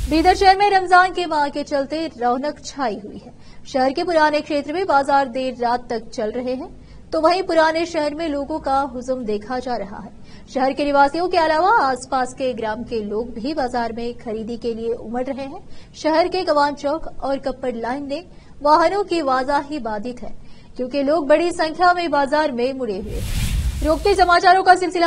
बीदर शहर में रमजान के माह के चलते रौनक छाई हुई है। शहर के पुराने क्षेत्र में बाजार देर रात तक चल रहे हैं, तो वहीं पुराने शहर में लोगों का हुजुम देखा जा रहा है। शहर के निवासियों के अलावा आसपास के ग्राम के लोग भी बाजार में खरीदी के लिए उमड़ रहे हैं। शहर के कवान चौक और कप्पड़ लाइन में वाहनों की आवाजाही बाधित है, क्योंकि लोग बड़ी संख्या में बाजार में मुड़े हुए हैं। रोकते समाचारों का सिलसिला